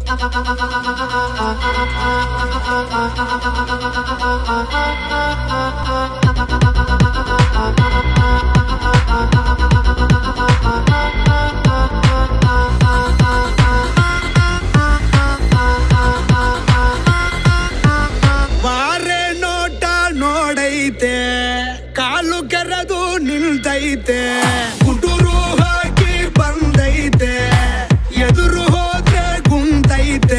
ವಾರೆ ನೋಟ ನೋಡೈತೆ ಕಾಲು ಕೆರೆದು ನಿಲ್ತೈತೆ ಕುಟುರು ಹಾಕಿ ಬಂದೈತೆ ಎದುರು ಹೋದ್ರೆ ಕುಂತೈತೆ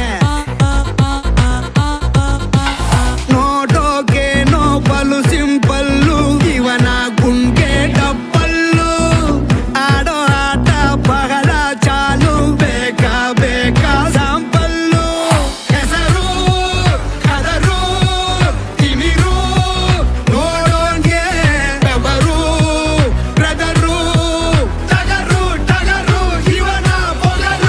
ನೋಡೋಕೇನೋ ಬಲು ಸಿಂಪಲ್ಲು ಇವನ ಗುಂಗೆ ಡಬ್ಬಲ್ಲು ಆಡೋ ಆಟ ಬಹಳ ಚಾಲು ಬೇಕಾ ಬೇಕಾ ಸಾಂಪಲ್ಲು ಹೆಸರು ಕದರು ತಿಮಿರು ನೋಡೋಂಗೆ ಬೆವರು ಬ್ರದರು ಟಗರು ಟಗರು ಇವನ ಬೊಗರು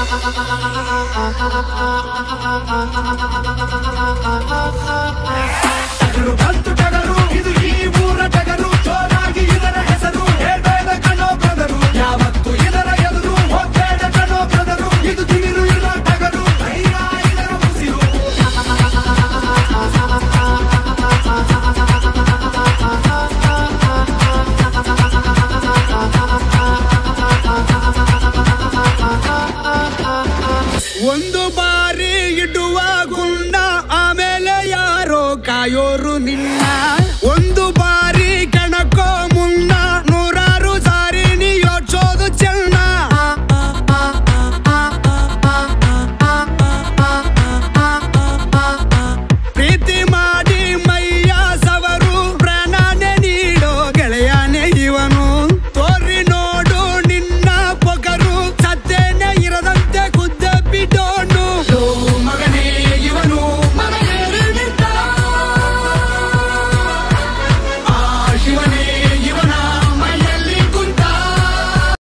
ಟಗರು ಬಂತು ಟಗರು ಇದು ಈ ಊರ ಟಗರು ಜೋರಾಗಿ ಇದರ ಹೆಸರು ಹೇಳ್ಬೇಡ ಕಣೋ ಬ್ರದರು ಯಾವತ್ತು ಇದರ ಎದುರು ಹೋಗ್ಬೇಡ ಕಣೋ ಬ್ರದರು ಇದು ತಿಮಿರು ಇರೋ ಟಗರು ಧೈರ್ಯ ಇದರ ಉಸಿರು ಒಂದು